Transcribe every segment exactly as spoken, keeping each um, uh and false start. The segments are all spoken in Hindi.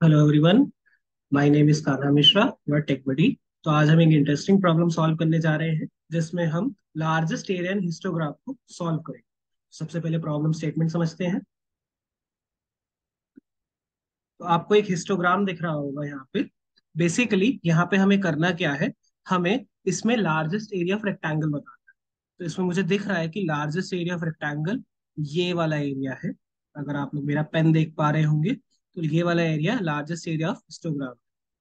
Hello everyone. My name is Kanha Mishra, your tech buddy. तो आज हम एक इंटरेस्टिंग प्रॉब्लम सॉल्व करने जा रहे हैं जिसमें हम लार्जेस्ट एरिया हिस्टोग्राफ को सॉल्व करेंगे। सबसे पहले प्रॉब्लम स्टेटमेंट समझते हैं। तो आपको एक हिस्टोग्राम दिख रहा होगा यहाँ पे। बेसिकली यहाँ पे हमें करना क्या है, हमें इसमें लार्जेस्ट एरिया ऑफ रेक्टेंगल बताना है। तो इसमें मुझे दिख रहा है कि लार्जेस्ट एरिया ऑफ रेक्टेंगल ये वाला एरिया है। अगर आप लोग मेरा पेन देख पा रहे होंगे तो ये वाला area largest area of histogram.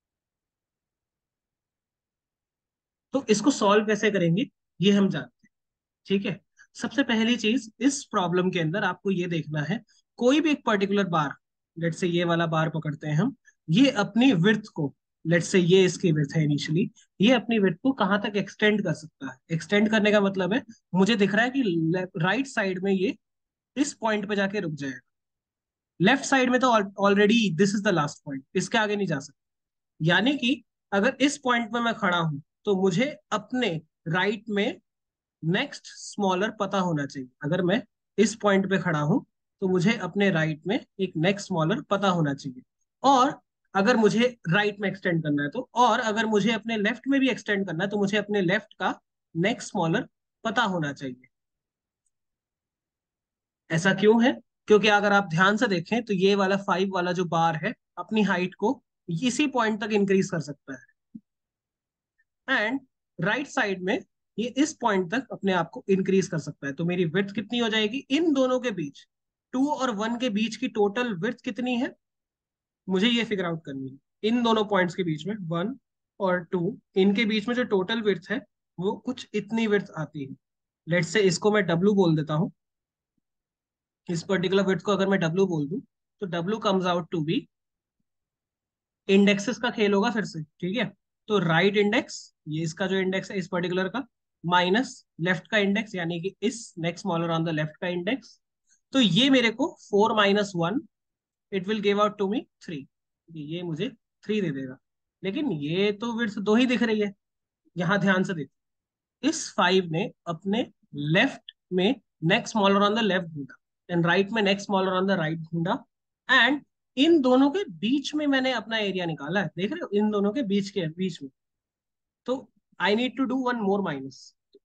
तो इसको सॉल्व कैसे करेंगे ये हम जानते हैं। ठीक है। सबसे पहली चीज इस प्रॉब्लम के अंदर आपको ये देखना है, कोई भी एक पर्टिकुलर बार, लेट से ये वाला बार पकड़ते हैं हम, ये अपनी विड्थ को, लेट से ये इसकी विड्थ है इनिशियली, ये अपनी विड्थ को कहाँ तक एक्सटेंड कर सकता है। एक्सटेंड करने का मतलब है, मुझे दिख रहा है कि राइट साइड में ये इस पॉइंट पे जाके रुक जाएगा। लेफ्ट साइड में तो already this is the last point, इसके आगे नहीं जा सकता। यानी कि अगर इस पॉइंट में मैं खड़ा हूं तो मुझे अपने राइट right में नेक्स्ट स्मॉलर पता होना चाहिए। अगर मैं इस पॉइंट पे खड़ा हूं तो मुझे अपने राइट right में एक नेक्स्ट स्मॉलर पता होना चाहिए। और अगर मुझे राइट right में एक्सटेंड करना है तो, और अगर मुझे अपने लेफ्ट में भी एक्सटेंड करना है तो मुझे अपने लेफ्ट का नेक्स्ट स्मॉलर पता होना चाहिए। ऐसा क्यों है? क्योंकि अगर आप ध्यान से देखें तो ये वाला फाइव वाला जो बार है अपनी हाइट को इसी पॉइंट तक इंक्रीज कर सकता है, एंड राइट साइड में ये इस पॉइंट तक अपने आप को इंक्रीज कर सकता है। तो मेरी विड्थ कितनी हो जाएगी इन दोनों के बीच, टू और वन के बीच की टोटल विड्थ कितनी है, मुझे ये फिगर आउट करनी है। इन दोनों पॉइंट्स के बीच में वन और टू, इनके बीच में जो टोटल विड्थ है वो कुछ इतनी विड्थ आती है। लेट से इसको मैं डब्लू बोल देता हूँ। इस पर्टिकुलर विड्थ को अगर मैं डब्लू बोल दूं तो W comes out to be, indexes का खेल होगा फिर से, ठीक है। तो राइट इंडेक्स, ये इसका जो इंडेक्स है इस पर्टिकुलर का, माइनस लेफ्ट का इंडेक्स यानी कि इस next smaller on the left का इंडेक्स। तो ये मेरे को four minus one, it will give out to me three. ये मुझे थ्री दे देगा। लेकिन ये तो विड्थ दो ही दिख रही है। यहां ध्यान से देखो, इस फाइव ने अपने लेफ्ट में next smaller on the left ढूंढा एंड राइट में next smaller on the right ढूंढा, एंड इन दोनों के बीच में मैंने अपना एरिया निकाला है। देख रहे हो, इन दोनों के बीच के बीच में। तो I need to do one more minus.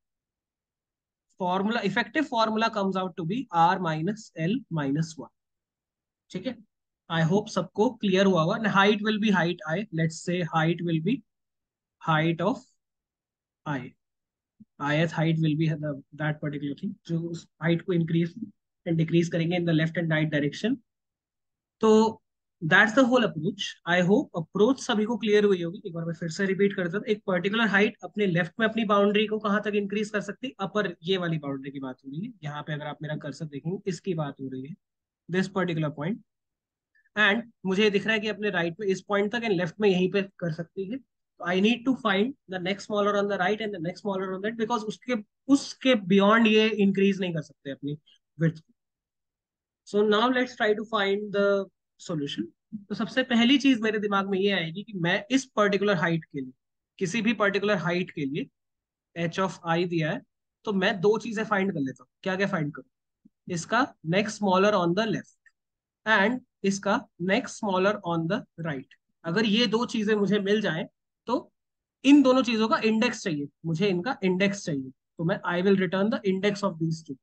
Formula, effective formula comes out to be R minus L minus one. ठीक है। आई होप सबको क्लियर हुआ होगा। Height will be height I, let's say height will be height of I. ith height will be the, that particular thing जो उस height को increase and decrease करेंगे in the left and right direction। तो that's the whole approach. I hope approach सभी को क्लियर हुई होगी। एक बार मैं फिर से रिपीट करता हूँ, एक पर्टिकुलर हाइट अपने लेफ्ट में अपनी बाउंड्री को कहाँ तक इंक्रीज कर सकती है, अपर ये वाली बाउंड्री की बात हो रही है। यहाँ पे अगर आप मेरा कर्सर देखेंगे इसकी बात हो रही है, दिस पर्टिकुलर पॉइंट। एंड मुझे ये दिख रहा है कि अपने राइट में इस पॉइंट तक एंड लेफ्ट में यहीं पे कर सकती है। तो I need to find the next smaller on the right and the next smaller on that, because उसके उसके बियॉन्ड ये इंक्रीज नहीं कर सकते अपनी विड्थ को। So now let's try to find the solution. तो सबसे पहली चीज मेरे दिमाग में ये आएगी कि मैं इस पर्टिकुलर हाइट के लिए, किसी भी पर्टिकुलर हाइट के लिए एच ऑफ आई दिया है, तो मैं दो चीजें फाइंड कर लेता हूँ। क्या क्या फाइंड करूँ? इसका next smaller on the left and इसका next smaller on the right. अगर ये दो चीजें मुझे मिल जाएं तो इन दोनों चीजों का इंडेक्स चाहिए, मुझे इनका इंडेक्स चाहिए। तो मैं I will return the index of these two.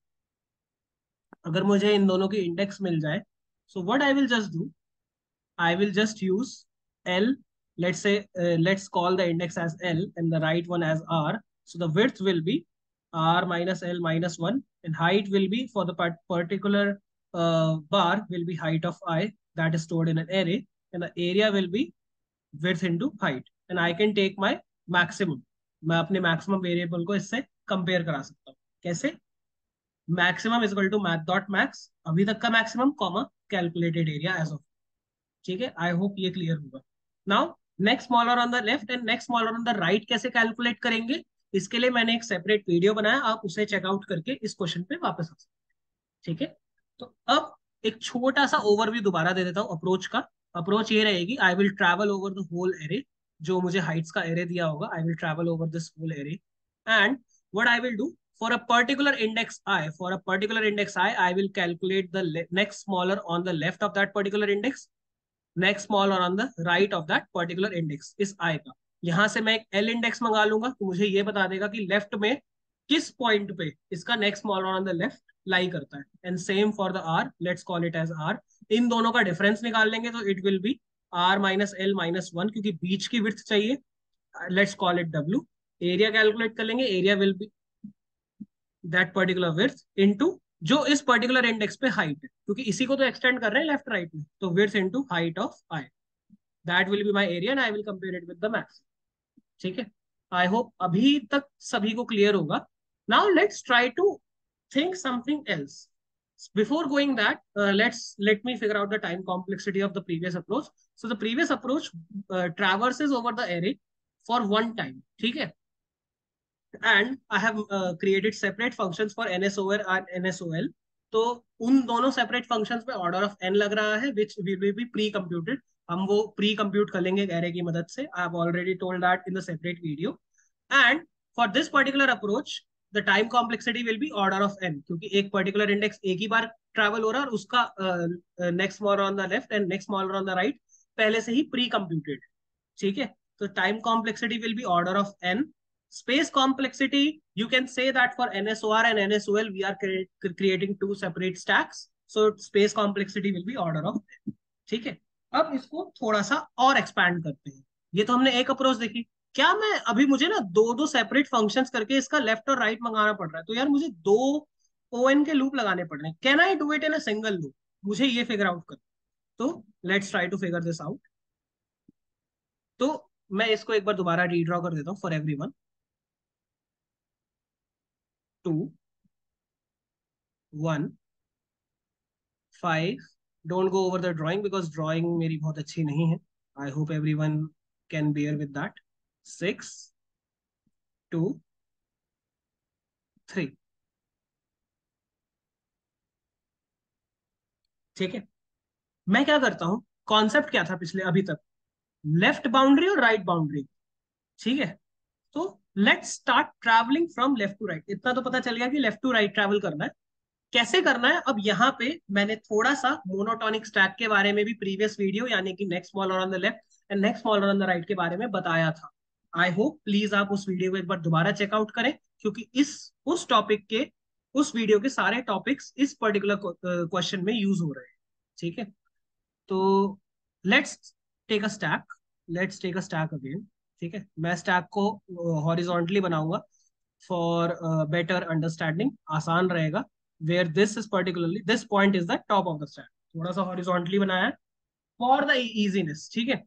अगर मुझे इन दोनों के इंडेक्स मिल जाए, so what I will just do, I will just use L. Let's say, uh, let's call the index as L and the right one as R. So the width will be R minus L minus one, and height will be for the part particular uh, bar will be height of I that is stored in an array, and the area will be width into height. And I can take my maximum. मैं अपने maximum variable को इससे compare करा सकता हूँ। कैसे? Maximum is equal to math dot max, अभी तक का maximum, comma calculated area as of। ठीक है। आई होप ये क्लियर होगा। Now next smaller on the left and next smaller on the right कैसे कैलकुलेट करेंगे, इसके लिए मैंने एक सेपरेट वीडियो बनाया, आप उसे चेकआउट करके इस क्वेश्चन पे वापस आ सकते हैं। ठीक है। तो अब एक छोटा सा ओवरव्यू दोबारा दे देता हूँ अप्रोच का। अप्रोच ये रहेगी, I will travel over the whole array, जो मुझे हाइट्स का एरे दिया होगा, I will travel over this whole array, and what I will do, for a particular index I, for a particular index I, I will calculate the next smaller on the left of that particular index, next smaller on the right of that particular index इस आई का। यहां से मैं एक एल इंडेक्स मंगा लूंगा तो मुझे ये बता देगा कि लेफ्ट में किस पॉइंट पे इसका next smaller on the left lie करता है। And same for the R, let's call it as R. इन दोनों का डिफरेंस निकाल लेंगे तो it will be R minus L minus one, क्योंकि बीच की विड्थ चाहिए। Let's call it W. Area calculate कर लेंगे, area will be that particular width into जो इस पर्टिकुलर इंडेक्स पे हाइट है, क्योंकि इसी को तो एक्सटेंड कर रहे हैं लेफ्ट राइट में, तो width into height of I. That will be my area and I will compare it with the max. ठीक है, आई होप अभी तक सभी को क्लियर होगा। Now let's try to think something else. Before going that, uh, let's let me figure out the time complexity of the previous approach. So the previous approach uh, traverses over the array for one time. ठीक है, and I have uh, created separate functions for N S O L and N S O L. तो उन दोनों separate functions पे order of n लग रहा है, which will be pre-computed. हम वो pre-compute कर लेंगे array की मदद से. I have already told that in the separate video. And for this particular approach, the time complexity will be order of n, क्योंकि एक particular index एक ही बार travel हो रहा है और उसका uh, uh, next smaller on the left and next smaller on the right पहले से ही pre-computed. ठीक है, तो time complexity will be order of n. Space complexity, you can say that for N S O R and N S O L, we are cre creating two separate stacks. So space complexity will be order of n. ठीक है, अब इसको थोड़ा सा और एक्सपैंड करते हैं। ये तो हमने एक अप्रोच देखी। क्या मैं अभी मुझे ना दो दो सेपरेट फंक्शंस करके इसका लेफ्ट और राइट मंगाना पड़ रहा है, तो यार मुझे दो ओएन के लूप लगाने पड़ रहे हैं। Can I do it in a single loop? मुझे ये फिगर आउट कर। तो let's try to figure this out. तो मैं इसको एक बार दोबारा रीड्रॉ कर देता हूँ for everyone. Two, one, five. Don't go over the drawing because drawing मेरी बहुत अच्छी नहीं है। I hope everyone can bear with that. Six, two, three. ठीक है, मैं क्या करता हूं, कॉन्सेप्ट क्या था पिछले अभी तक, लेफ्ट बाउंड्री और राइट बाउंड्री। ठीक है, तो let's start travelling from left to right. इतना तो पता चल गया कि लेफ्ट टू राइट ट्रैवल करना है। कैसे करना है, अब यहाँ पे मैंने थोड़ा सा मोनोटोनिक स्टैक के बारे में भी प्रीवियस वीडियो यानी कि next smaller on the left and next smaller on the right के बारे में बताया था। आई होप प्लीज आप उस वीडियो को एक बार दोबारा चेकआउट करें, क्योंकि इस उस टॉपिक के उस वीडियो के सारे टॉपिक्स इस पर्टिकुलर क्वेश्चन में यूज हो रहे हैं। ठीक है, तो let's take a stack, let's take a stack again. ठीक है, मैं स्टैक को हॉरिजॉन्टली बनाऊंगा फॉर बेटर अंडरस्टैंडिंग, आसान रहेगा। Where this is particularly this point is the top of the stack, थोड़ा सा हॉरिजॉन्टली बनाया है फॉर द इजीनेस। ठीक है,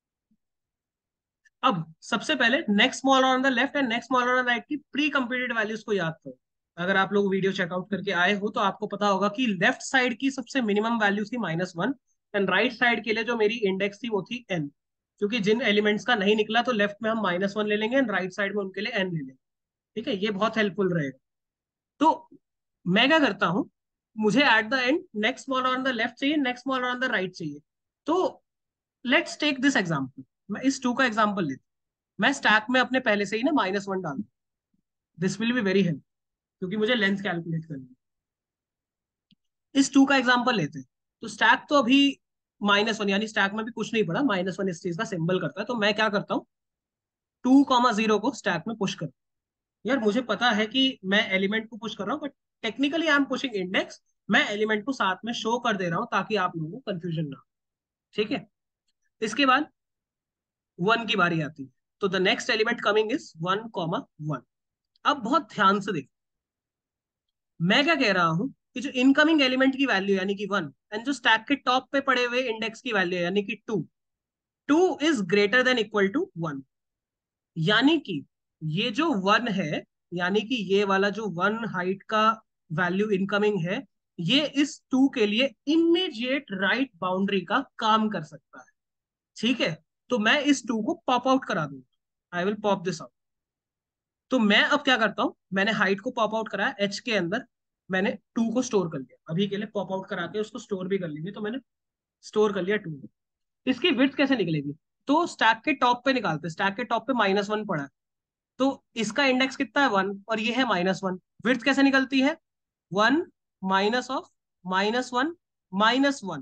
अब सबसे पहले next smaller on the left and next smaller on the right की प्री कंप्यूटेड वैल्यूज को याद करो। अगर आप लोग वीडियो चेकआउट करके आए हो तो आपको पता होगा कि लेफ्ट साइड की सबसे मिनिमम वैल्यू थी minus one and right side के लिए जो मेरी इंडेक्स थी वो थी एन। क्योंकि जिन एलिमेंट्स का नहीं निकला तो लेफ्ट में हम माइनस वन ले लेंगे एंड राइट साइड में उनके लिए एन ले लेंगे। ठीक है, ये बहुत हेल्पफुल रहेगा। तो मैं क्या करता हूं, मुझे at the end next smaller on the left चाहिए, next smaller on the right चाहिए। तो लेट्स टेक दिस एग्जाम्पल। मैं इस टू का एग्जाम्पल लेता हूं। मैं स्टैक में अपने पहले से ही ना माइनस वन डाल, this will be very help, क्योंकि मुझे लेंथ कैलकुलेट करनी है। इस टू का एग्जाम्पल लेते हैं। तो स्टैक तो अभी माइनस वन, यानी स्टैक में भी कुछ नहीं पड़ा, माइनस वन इस चीज का सिंबल करता है। तो मैं क्या करता हूँ, टू कॉमा जीरो को स्टैक में पुश करता हूँ। यार मुझे पता है कि मैं एलिमेंट को पुश कर रहा हूँ, but technically I am pushing index. मैं एलिमेंट को साथ में शो कर दे रहा हूँ ताकि आप लोगों को कंफ्यूजन ना हो। ठीक है, इसके बाद वन की बारी आती है। तो the next element coming is one comma one. अब बहुत ध्यान से देखो, मैं क्या कह रहा हूं कि जो इनकमिंग एलिमेंट की वैल्यू यानी कि वन एंड जो स्टैक के टॉप पे पड़े हुए इंडेक्स की वैल्यू यानी कि two, two is greater than equal to one. यानी कि ये जो वन है, यानी कि ये वाला जो वन हाइट का वैल्यू इनकमिंग है, ये इस टू के लिए इमीडिएट राइट बाउंड्री का काम कर सकता है। ठीक है, तो मैं इस टू को पॉप आउट करा दूंगा। I will pop this out. तो मैं अब क्या करता हूं, मैंने हाइट को पॉप आउट कराया एच के अंदर, मैंने टू को स्टोर कर लिया। अभी के लिए पॉप आउट करा के उसको स्टोर भी कर लेंगे। तो मैंने स्टोर कर लिया टू। इसकी विड्थ कैसे निकलेगी, तो स्टैक के टॉप पे निकालते हैं। स्टैक के टॉप पे माइनस वन पड़ा है, तो इसका इंडेक्स कितना है, वन, और ये है माइनस वन। विड्थ कैसे निकलती है, one minus of minus one minus one.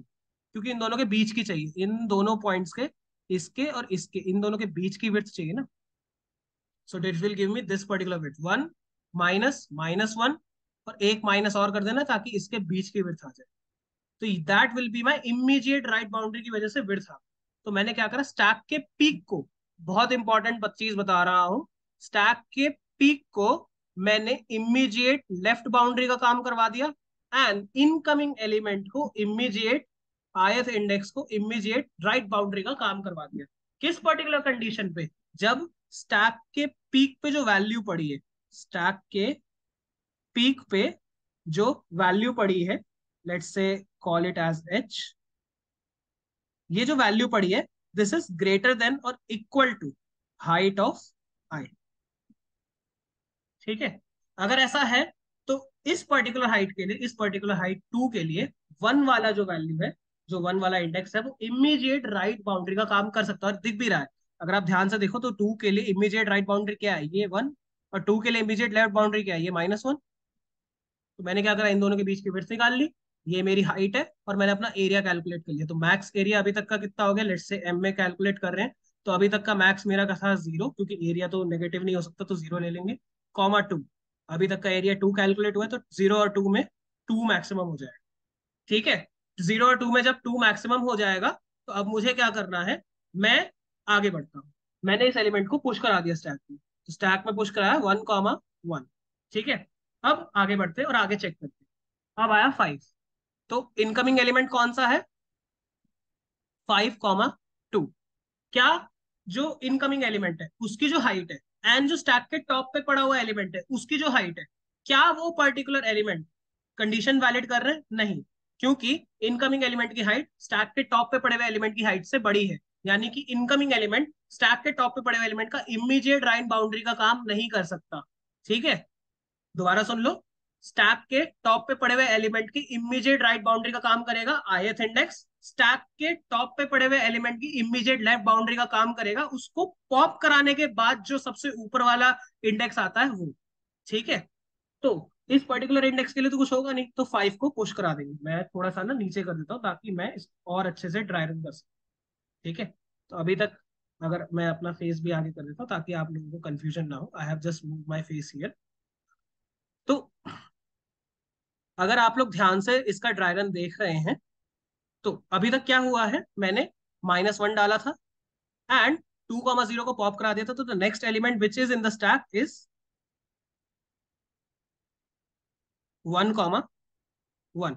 क्योंकि इन दोनों के बीच की चाहिए, इन दोनों पॉइंट्स के, इसके और इसके, इन दोनों के बीच की विड्थ चाहिए ना। So it will give me this particular width one minus minus one, और एक माइनस और कर देना ताकि इसके बीच की विड्थ आ जाए। तो that will be my immediate right boundary की वजह से विड्थ आ। तो मैंने क्या करा, स्टैक के पीक को, बहुत इंपॉर्टेंट चीज बता रहा हूं, स्टैक के पीक को मैंने इमीडिएट लेफ्ट बाउंड्री का काम करवा दिया, एंड इनकमिंग एलिमेंट को इमीडिएट, ith इंडेक्स को इमीडिएट राइट बाउंड्री का काम करवा दिया। किस पर्टिकुलर कंडीशन पे, जब स्टैक के पीक पे जो वैल्यू पड़ी है, स्टैक के पीक पे जो वैल्यू पड़ी है, let's say call it as H, ये जो वैल्यू पड़ी है, दिस इज ग्रेटर देन और equal to height of I. ठीक है, अगर ऐसा है तो इस पर्टिकुलर हाइट के लिए, इस पर्टिकुलर हाइट टू के लिए, वन वाला जो वैल्यू है, जो वन वाला इंडेक्स है, वो इमीडिएट राइट बाउंड्री का काम कर सकता है, और दिख भी रहा है। अगर आप ध्यान से देखो तो टू के लिए इमीडिएट राइट बाउंड्री क्या है, ये वन, और टू के लिए इमीडिएट लेफ्ट बाउंड्री क्या है, ये माइनस वन। तो मैंने क्या करा, इन दोनों के बीच की विड्थ निकाल ली, ये मेरी हाइट है, और मैंने अपना एरिया कैलकुलेट कर लिया। तो मैक्स एरिया अभी तक का कितना हो गया, लेट्स से एम में कैलकुलेट कर रहे हैं, तो अभी तक का मैक्स मेरा का था जीरो, क्योंकि एरिया तो नेगेटिव नहीं हो सकता, तो जीरो ले लेंगे, कॉमा टू। अभी तक का एरिया टू कैलकुलेट हुआ है, तो जीरो और टू में टू मैक्सिमम हो जाएगा। ठीक है, जीरो और टू में जब टू मैक्सिमम हो जाएगा, तो अब मुझे क्या करना है, मैं आगे बढ़ता हूँ। मैंने इस एलिमेंट को पुश करा दिया स्टैक में, तो स्टैक में पुश कराया वन कॉमा वन। ठीक है, अब आगे बढ़ते हैं और आगे चेक करते हैं। अब आया फाइव, तो इनकमिंग एलिमेंट कौन सा है, फाइव कॉमा टू। क्या जो इनकमिंग एलिमेंट है उसकी जो हाइट है, एंड जो स्टैक के टॉप पे पड़ा हुआ एलिमेंट है उसकी जो हाइट है, क्या वो पर्टिकुलर एलिमेंट कंडीशन वैलिड कर रहे हैं, नहीं, क्योंकि इनकमिंग एलिमेंट की हाइट स्टैक के टॉप पे पड़े हुए एलिमेंट की हाइट से बड़ी है, यानी कि इनकमिंग एलिमेंट स्टैक के टॉप पे पड़े हुए एलिमेंट का इमीडिएट राइट बाउंड्री का काम नहीं कर सकता। ठीक है, दोबारा सुन लो, स्टैक के टॉप पे पड़े हुए एलिमेंट की इमीडिएट राइट बाउंड्री का काम करेगा ith इंडेक्स, स्टैक के टॉप पे पड़े हुए एलिमेंट की इमीडिएट लेफ्ट बाउंड्री का काम करेगा उसको पॉप कराने के बाद जो सबसे ऊपर वाला इंडेक्स आता है वो। ठीक है, तो इस पर्टिकुलर इंडेक्स के लिए तो कुछ होगा नहीं, तो फाइव को पुश करा देंगे। मैं थोड़ा सा ना नीचे कर देता हूँ ताकि मैं इस और अच्छे से ड्राई रन कर सकूँ। ठीक है, तो अभी तक अगर मैं अपना फेस भी आगे कर देता हूँ ताकि आप लोगों को कंफ्यूजन ना हो, I have just move my face here. तो अगर आप लोग ध्यान से इसका ड्राई रन देख रहे हैं, तो अभी तक क्या हुआ है, मैंने माइनस वन डाला था, एंड टू कॉमा जीरो को पॉप करा दिया था, तो the next element which is in the stack is one comma one.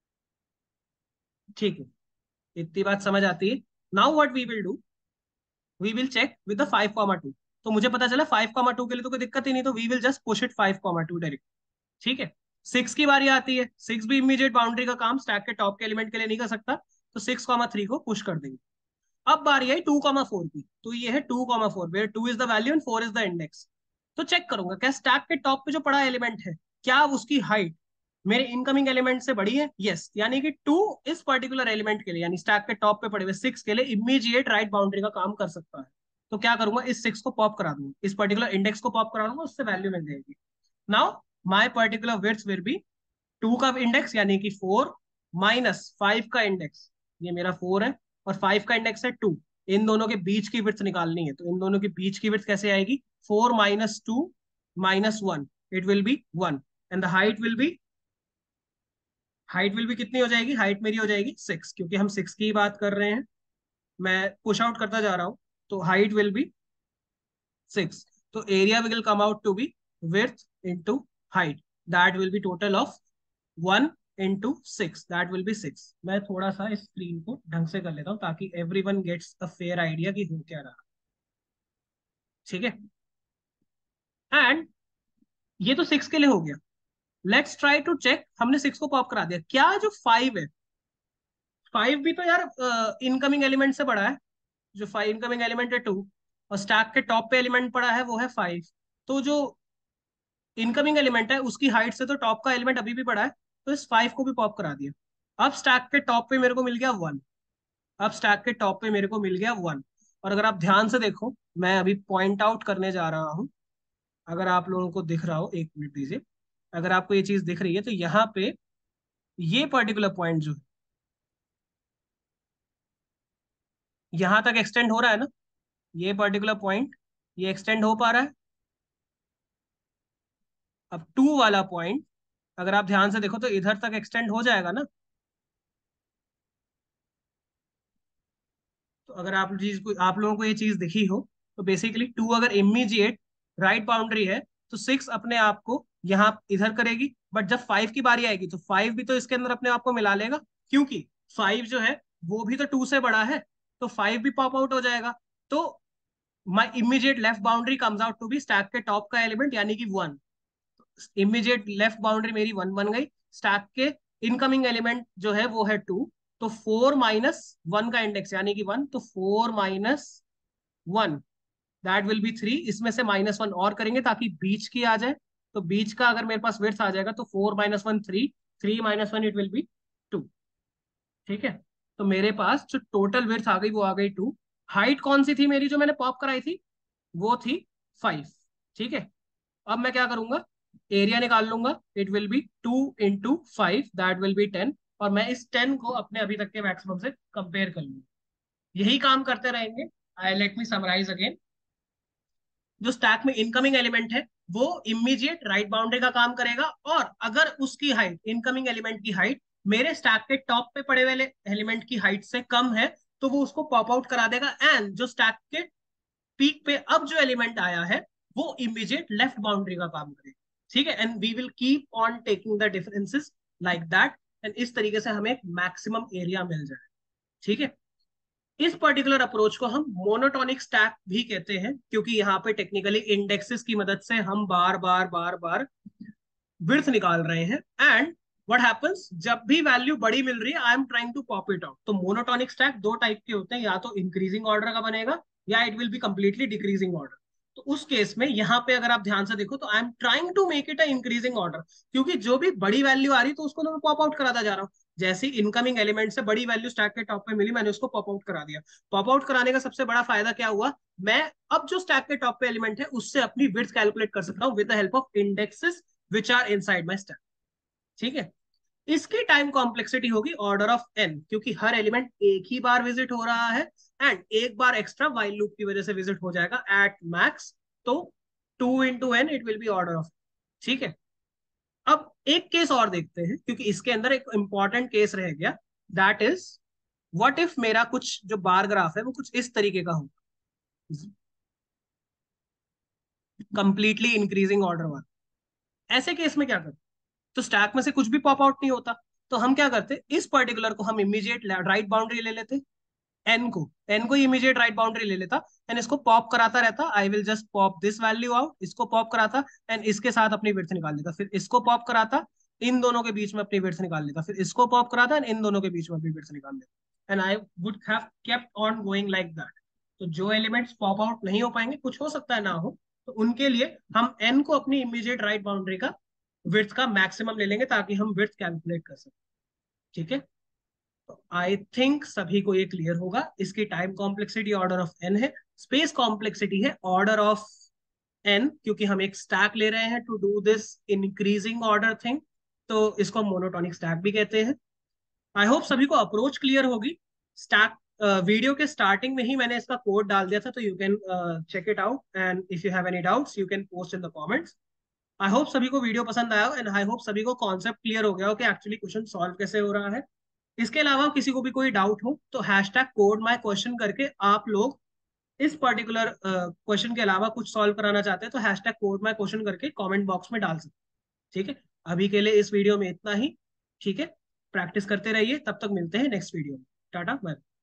ठीक है, इतनी बात समझ आती है। Now what we will do, we will check with the five comma two. तो मुझे पता चला फाइव कॉमा टू के लिए तो कोई दिक्कत ही नहीं, तो we will just push it five comma two direct. ठीक है, सिक्स की बारी आती है, सिक्स भी इमीडिएट बाउंड्री का काम स्टैक के टॉप के एलिमेंट के लिए नहीं कर सकता, तो सिक्स कॉमा थ्री को पुश कर देंगे। अब बारी आई टू कॉमा फोर की, तो ये है two comma four, where two is the value and four is the index. तो चेक करूंगा क्या स्टैक के टॉप पे जो पड़ा एलिमेंट है, क्या उसकी हाइट मेरे इनकमिंग एलिमेंट से बड़ी है, यस yes, यानी कि टू इस पर्टिकुलर एलिमेंट के लिए, यानी स्टैक के टॉप पे पड़े हुए सिक्स के लिए इमीडिएट राइट बाउंड्री का काम कर सकता है। तो क्या करूंगा, इस सिक्स को पॉप करा दूंगा, इस पर्टिकुलर इंडेक्स को पॉप करा दूंगा, उससे वैल्यू मिल जाएगी। Now my particular width will be two का इंडेक्स यानी कि फोर माइनस फाइव का इंडेक्स, ये मेरा फोर है और फाइव का इंडेक्स है टू। इन दोनों के बीच की विड्थ निकालनी है, तो इन दोनों के बीच की विड्थ कैसे आएगी, four minus two minus one, it will be one, and the height will be, height will भी कितनी हो जाएगी, हाइट मेरी हो जाएगी सिक्स, क्योंकि हम सिक्स की ही बात कर रहे हैं। मैं पुश आउट करता जा रहा हूं, तो हाइट विल बी सिक्स, तो area will come out to be width into height, that will be total of one into six, that will be six. मैं थोड़ा सा इस स्क्रीन को ढंग से कर लेता हूँ ताकि every one gets a fair idea कि हो क्या रहा। ठीक है, एंड ये तो सिक्स के लिए हो गया। लेट्स ट्राई टू चेक, हमने सिक्स को पॉप करा दिया, क्या जो फाइव है, फाइव भी तो यार इनकमिंग एलिमेंट से बड़ा है, जो फाइव इनकमिंग एलिमेंट है टू, और स्टैक के टॉप पे एलिमेंट पड़ा है वो है फाइव, तो जो इनकमिंग एलिमेंट है उसकी हाइट से तो टॉप का एलिमेंट अभी भी बड़ा है, तो इस फाइव को भी पॉप करा दिया। अब स्टैक के टॉप पे मेरे को मिल गया वन, अब स्टैक के टॉप पे मेरे को मिल गया वन। और अगर आप ध्यान से देखो, मैं अभी पॉइंट आउट करने जा रहा हूं, अगर आप लोगों को दिख रहा हो, एक मिनट दीजिए, अगर आपको ये चीज दिख रही है तो यहाँ पे ये पर्टिकुलर पॉइंट जो है, यहां तक एक्सटेंड हो रहा है ना, ये पर्टिकुलर पॉइंट ये एक्सटेंड हो पा रहा है। अब टू वाला पॉइंट अगर आप ध्यान से देखो तो इधर तक एक्सटेंड हो जाएगा ना। तो अगर आप चीज को आप लोगों को ये चीज दिखी हो तो बेसिकली टू अगर इमीडिएट राइट बाउंड्री है तो सिक्स अपने आप को यहाँ इधर करेगी, बट जब फाइव की बारी आएगी तो फाइव भी तो इसके अंदर अपने आप को मिला लेगा, क्योंकि फाइव जो है वो भी तो टू से बड़ा है, तो फाइव भी पॉप आउट हो जाएगा। तो my immediate left boundary comes out to be stack के टॉप का एलिमेंट यानी कि वन। इमीडिएट लेफ्ट बाउंड्री मेरी वन बन गई। स्टैक के इनकमिंग एलिमेंट जो है वो है टू, तो फोर माइनस वन का इंडेक्स यानी कि वन, तो four minus one that will be three. इसमें से माइनस वन और करेंगे ताकि बीच की आ जाए, तो बीच का अगर मेरे पास विड्थ आ जाएगा तो four minus one three, three minus one it will be two. ठीक है, तो मेरे पास जो टोटल विड्थ आ गई वो आ गई टू। हाइट कौन सी थी मेरी जो मैंने पॉप कराई थी, वो थी फाइव। ठीक है, अब मैं क्या करूंगा, एरिया निकाल लूंगा। It will be two into five that will be ten, और मैं इस टेन को अपने अभी तक के मैक्सिमम से कंपेयर कर लूंगा। यही काम करते रहेंगे। I let me summarise again. जो स्टैक में इनकमिंग एलिमेंट है वो इमीडिएट राइट बाउंड्री का काम करेगा, और अगर उसकी हाइट, इनकमिंग एलिमेंट की हाइट मेरे स्टैक के टॉप पे पड़े वाले एलिमेंट की हाइट से कम है तो वो उसको पॉप आउट करा देगा। एंड जो स्टैक के पीक पे अब जो एलिमेंट आया है वो इमीडिएट लेफ्ट बाउंड्री का काम करेगा। ठीक है, and we will keep on taking the differences like that, and इस तरीके से हमें मैक्सिमम एरिया मिल जाए। ठीक है, इस पर्टिकुलर अप्रोच को हम मोनोटोनिक स्टैक भी कहते हैं, क्योंकि यहाँ पे टेक्निकली इंडेक्सेस की मदद से हम बार बार बार बार विड्थ निकाल रहे हैं। एंड व्हाट हैपेंस, जब भी वैल्यू बड़ी मिल रही है I am trying to pop it out. तो मोनोटोनिक स्टैक दो टाइप के होते हैं, या तो इंक्रीजिंग ऑर्डर का बनेगा या it will be completely decreasing order. तो उस केस में यहाँ पे अगर आप ध्यान से देखो तो I am trying to make it a increasing order, क्योंकि जो भी बड़ी वैल्यू आ रही तो उसको तो मैं पॉप आउट कराता जा रहा हूँ। जैसे इनकमिंग एलिमेंट से बड़ी वैल्यू स्टैक के टॉप पे मिली, मैंने उसको पॉप आउट करा दिया। पॉप आउट कराने का सबसे बड़ा फायदा क्या हुआ, मैं अब जो स्टैक के टॉप पे एलिमेंट है उससे अपनी विड्थ कैलकुलेट कर सकता हूँ with the help of indexes which are inside my stack. ठीक है, इसकी टाइम कॉम्प्लेक्सिटी होगी ऑर्डर ऑफ एन, क्योंकि हर एलिमेंट एक ही बार विजिट हो रहा है, एंड एक बार एक्स्ट्रा वाइल लूप की वजह से विजिट हो जाएगा एट मैक्स। तो two into N it will be order of. ठीक है, अब एक केस और देखते हैं, क्योंकि इसके अंदर एक इंपॉर्टेंट केस रह गया। दैट इज व्हाट इफ मेरा कुछ जो बार ग्राफ है वो कुछ इस तरीके का हो, कंप्लीटली इंक्रीजिंग ऑर्डर वाला। ऐसे केस में क्या करते, तो स्टैक में से कुछ भी पॉप आउट नहीं होता, तो हम क्या करते, इस पर्टिकुलर को हम इमीडिएट राइट बाउंड्री ले लेते, एन को एन को इमीडिएट राइट बाउंड्री ले लेता, एंड इसको पॉप कराता रहता। I will just pop this value out, इसको पॉप कराता एंड इसके साथ अपनी विड्थ निकाल लेता, फिर इसको पॉप कराता, इन दोनों के बीच में अपनी विड्थ निकाल लेता, फिर इसको पॉप कराता एंड इन दोनों के बीच में अपनी विड्थ निकाल लेता, and I would have kept on going like that. तो जो एलिमेंट्स पॉप आउट नहीं हो पाएंगे, कुछ हो सकता है ना हो, तो उनके लिए हम एन को अपनी इमीडिएट राइट बाउंड्री का विड्थ का मैक्सिमम ले लेंगे ताकि हम विड्थ कैलकुलेट कर सकें। ठीक है, तो आई थिंक सभी को ये क्लियर होगा। इसकी time complexity order of N है, स्पेस कॉम्प्लेक्सिटी है ऑर्डर ऑफ एन, क्योंकि हम एक स्टैक ले रहे हैं to do this increasing order thing, तो इसको मोनोटोनिक स्टैक भी कहते हैं। आई होप सभी को अप्रोच क्लियर होगी। स्टैक वीडियो के स्टार्टिंग में ही मैंने इसका कोड डाल दिया था, तो you can check it out, and if you have any doubts you can post in the comments. I hope सभी को वीडियो पसंद आया हो, एंड आई होप सभी को कॉन्सेप्ट क्लियर हो गया हो कि एक्चुअली क्वेश्चन सॉल्व कैसे हो रहा है। इसके अलावा किसी को भी कोई डाउट हो तो hash tag code my question करके आप लोग इस पर्टिकुलर क्वेश्चन के अलावा कुछ सॉल्व कराना चाहते हैं तो hash tag code my question करके कमेंट बॉक्स में डाल सकते हैं। ठीक है, अभी के लिए इस वीडियो में इतना ही। ठीक है, प्रैक्टिस करते रहिए, तब तक मिलते हैं नेक्स्ट वीडियो में। Tata bye.